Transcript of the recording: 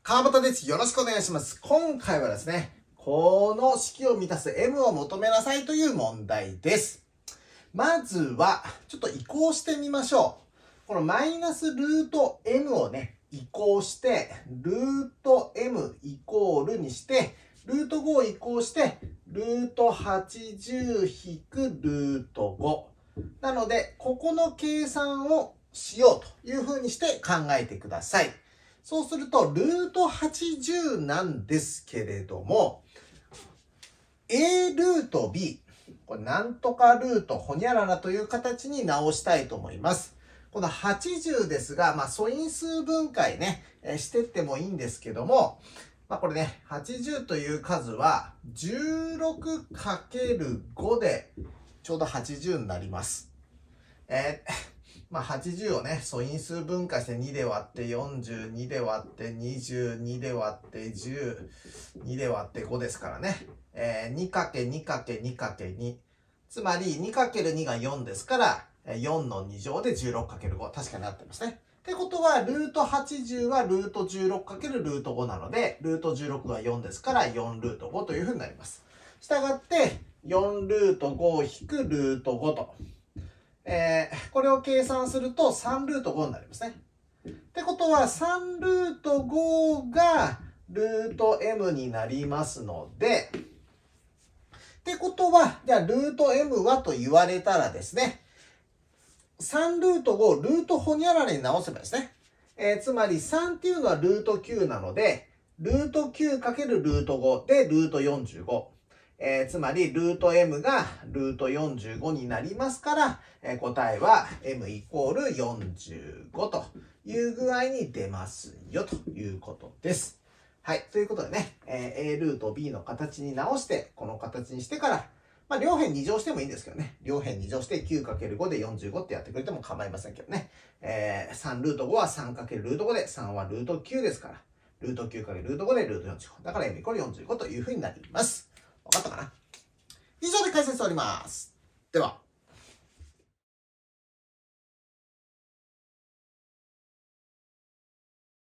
川端です。よろしくお願いします。今回はですね、この式を満たす m を求めなさいという問題です。まずは、ちょっと移項してみましょう。このマイナスルート m をね、移項して、ルート m イコールにして、ルート5を移項して、ルート80引くルート5。なので、ここの計算をしようというふうにして考えてください。そうすると、ルート80なんですけれども、A ルート B、これなんとかルートほにゃららという形に直したいと思います。この80ですが、素因数分解ね、してってもいいんですけども、これね、80という数は 16×5 でちょうど80になります。80をね、素因数分解して2で割って42で割って22で割って10、2で割って5ですからね。2×2×2×2。つまり 2×2 が4ですから、4の2乗で 16×5。確かになってますね。ってことは、ルート80はルート 16× ルート5なので、ルート16が4ですから、4ルート5というふうになります。したがって、4ルート5引くルート5と。これを計算すると3ルート5になりますね。ってことは、3ルート5がルート m になりますので、ってことは、じゃあルート m はと言われたらですね、3ルート5をルートほにゃららに直せばですね。つまり3っていうのはルート9なので、ルート 9× ルート5でルート45。つまり、ルート m がルート45になりますから、答えは m イコール45という具合に出ますよということです。はい。ということでね、a ルート b の形に直して、この形にしてから、両辺2乗してもいいんですけどね。両辺2乗して 9×5 で45ってやってくれても構いませんけどね。3ルート5は 3× ルート5で、3はルート9ですから、ルート 9× ルート5でルート45。だから m イコール45というふうになります。わかったかな？以上で解説終わります。では。